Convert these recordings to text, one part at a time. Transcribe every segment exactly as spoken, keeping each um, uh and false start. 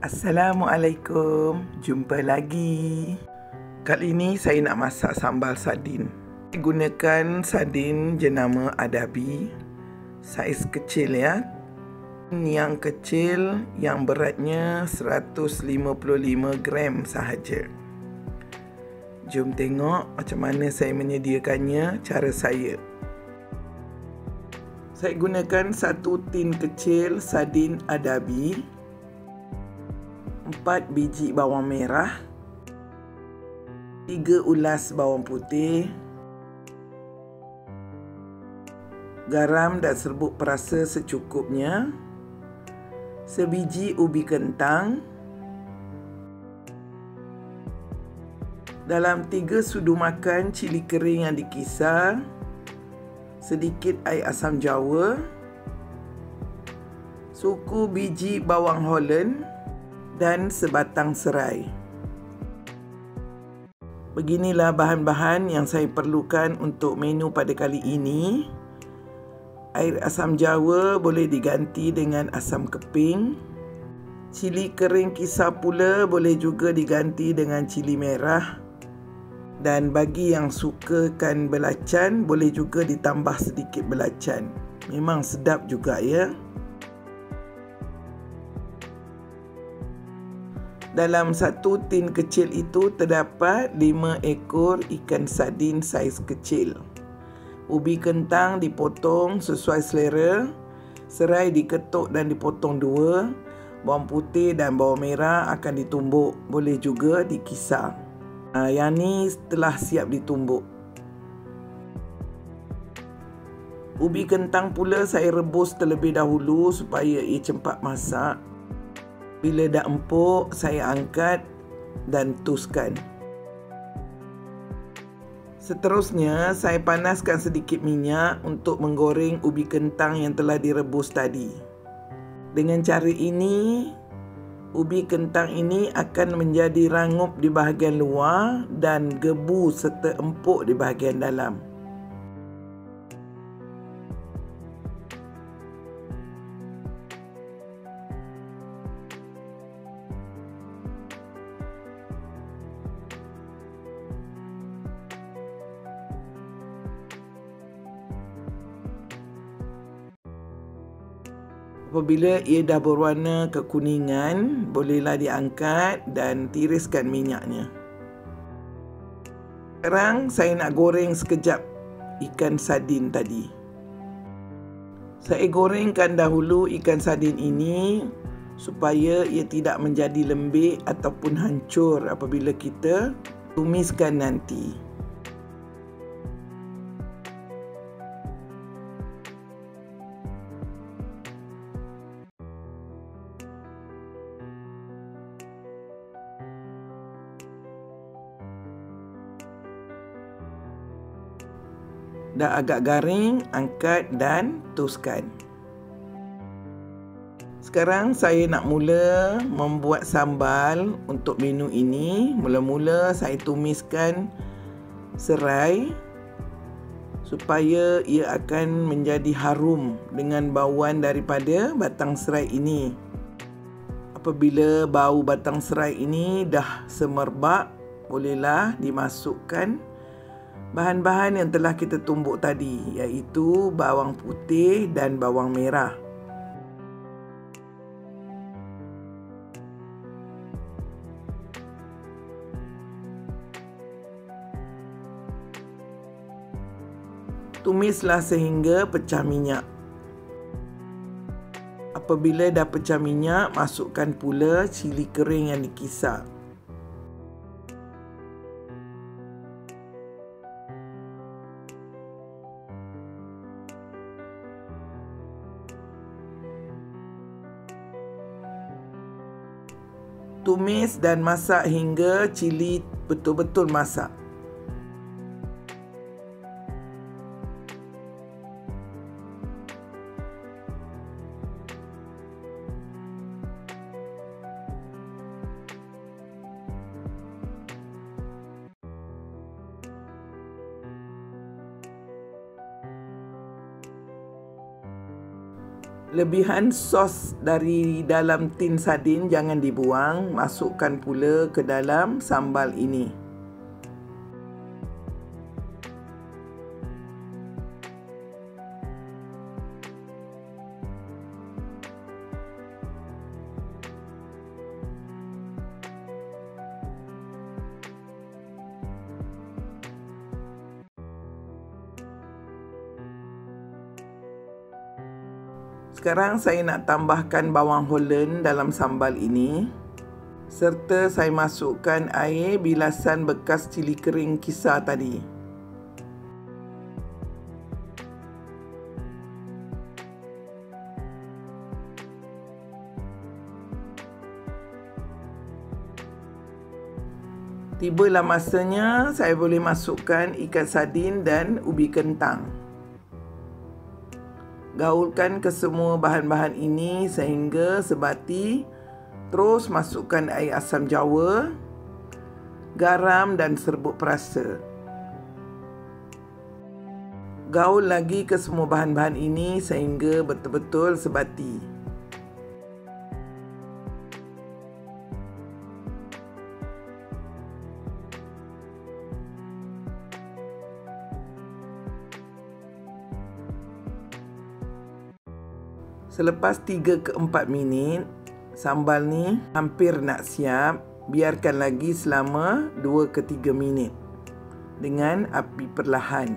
Assalamualaikum, jumpa lagi. Kali ini saya nak masak sambal sardin. Saya gunakan sardin jenama Adabi, saiz kecil ya. Yang kecil yang beratnya seratus lima puluh lima gram sahaja. Jom tengok macam mana saya menyediakannya, cara saya. Saya gunakan satu tin kecil sardin Adabi, empat biji bawang merah, tiga ulas bawang putih, garam dan serbuk perasa secukupnya, sebiji ubi kentang, dalam tiga sudu makan cili kering yang dikisar, sedikit air asam jawa, suku biji bawang Holland, dan sebatang serai. Beginilah bahan-bahan yang saya perlukan untuk menu pada kali ini. Air asam jawa boleh diganti dengan asam keping. Cili kering kisar pula boleh juga diganti dengan cili merah. Dan bagi yang sukakan belacan, boleh juga ditambah sedikit belacan. Memang sedap juga ya. Dalam satu tin kecil itu terdapat lima ekor ikan sardin saiz kecil. Ubi kentang dipotong sesuai selera, serai diketuk dan dipotong dua, bawang putih dan bawang merah akan ditumbuk, boleh juga dikisar. Ha, yang ni telah siap ditumbuk. Ubi kentang pula saya rebus terlebih dahulu supaya ia cepat masak. Bila dah empuk, saya angkat dan tuskan. Seterusnya, saya panaskan sedikit minyak untuk menggoreng ubi kentang yang telah direbus tadi. Dengan cara ini, ubi kentang ini akan menjadi rangup di bahagian luar dan gebu serta empuk di bahagian dalam. Apabila ia dah berwarna kekuningan, bolehlah diangkat dan tiriskan minyaknya. Sekarang saya nak goreng sekejap ikan sardin tadi. Saya gorengkan dahulu ikan sardin ini supaya ia tidak menjadi lembik ataupun hancur apabila kita tumiskan nanti. Dah agak garing, angkat dan tuskan. Sekarang saya nak mula membuat sambal untuk menu ini. Mula-mula saya tumiskan serai supaya ia akan menjadi harum dengan bauan daripada batang serai ini. Apabila bau batang serai ini dah semerbak, bolehlah dimasukkan bahan-bahan yang telah kita tumbuk tadi, iaitu bawang putih dan bawang merah. Tumislah sehingga pecah minyak. Apabila dah pecah minyak, masukkan pula cili kering yang dikisar. Tumis dan masak hingga cili betul-betul masak. Lebihan sos dari dalam tin sardin jangan dibuang, masukkan pula ke dalam sambal ini. Sekarang saya nak tambahkan bawang Holland dalam sambal ini. Serta saya masukkan air bilasan bekas cili kering kisar tadi. Tibalah masanya saya boleh masukkan ikan sardin dan ubi kentang. Gaulkan ke semua bahan-bahan ini sehingga sebati. Terus masukkan air asam jawa, garam dan serbuk perasa. Gaul lagi ke semua bahan-bahan ini sehingga betul-betul sebati. Selepas tiga ke empat minit, sambal ni hampir nak siap. Biarkan lagi selama dua ke tiga minit dengan api perlahan.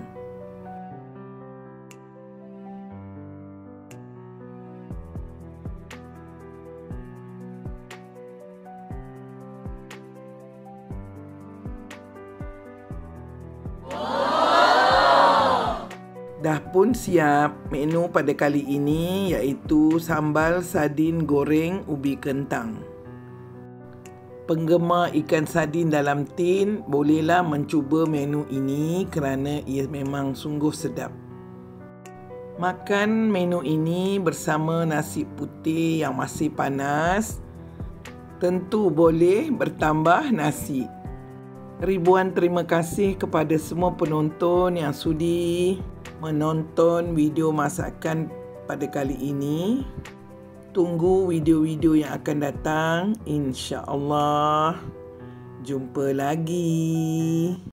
Dah pun siap menu pada kali ini, iaitu sambal sardin goreng ubi kentang. Penggemar ikan sardin dalam tin bolehlah mencuba menu ini kerana ia memang sungguh sedap. Makan menu ini bersama nasi putih yang masih panas, tentu boleh bertambah nasi. Ribuan terima kasih kepada semua penonton yang sudi menonton video masakan pada kali ini. Tunggu video-video yang akan datang, insya-Allah. Jumpa lagi.